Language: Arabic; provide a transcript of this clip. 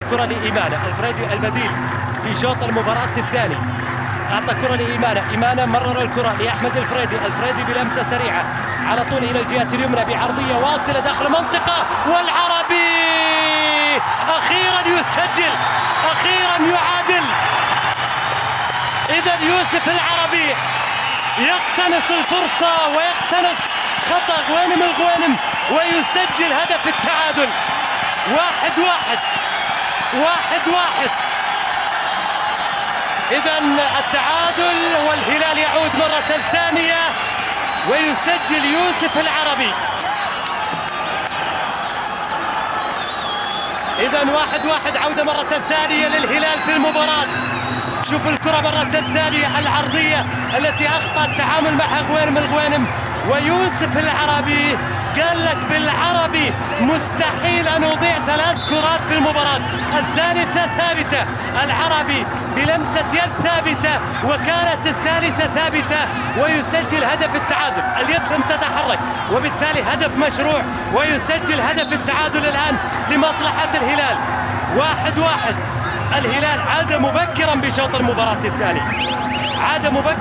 الكرة لإيمانة. الفريدي البديل في شوط المباراة الثاني أعطى كرة لإيمانة. إيمانة مرر الكرة لأحمد الفريدي. الفريدي بلمسة سريعة على طول إلى الجهة اليمنى بعرضية واصلة داخل المنطقة، والعربي أخيرا يسجل، أخيرا يعادل. إذا يوسف العربي يقتنص الفرصة ويقتنص خطأ غوانم الغوانم ويسجل هدف التعادل. 1-1. إذا التعادل والهلال يعود مرة ثانية ويسجل يوسف العربي. إذا 1-1 عودة مرة ثانية للهلال في المباراة. شوف الكرة مرة ثانية العرضية التي أخطأ التعامل معها غوانم الغوانم، ويوسف العربي قال لك بالعربي مستحيل أن أضيع 3 كرات في المباراة. الثالثة ثابتة، العربي بلمسة يد ثابتة وكانت الثالثة ثابتة ويسجل هدف التعادل. اليد لم تتحرك وبالتالي هدف مشروع ويسجل هدف التعادل الآن لمصلحة الهلال. 1-1. الهلال عاد مبكرا بشوط المباراة الثاني، عاد مبكرا.